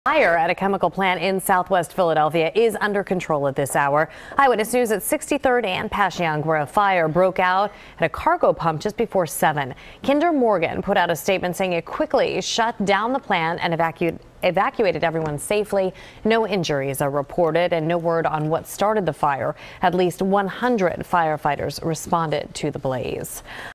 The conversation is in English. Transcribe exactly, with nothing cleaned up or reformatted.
Fire at a chemical plant in southwest Philadelphia is under control at this hour. Eyewitness News at sixty-third and Passyunk, where a fire broke out at a cargo pump just before seven. Kinder Morgan put out a statement saying it quickly shut down the plant and evacuated evacuated everyone safely. No injuries are reported and no word on what started the fire. At least one hundred firefighters responded to the blaze.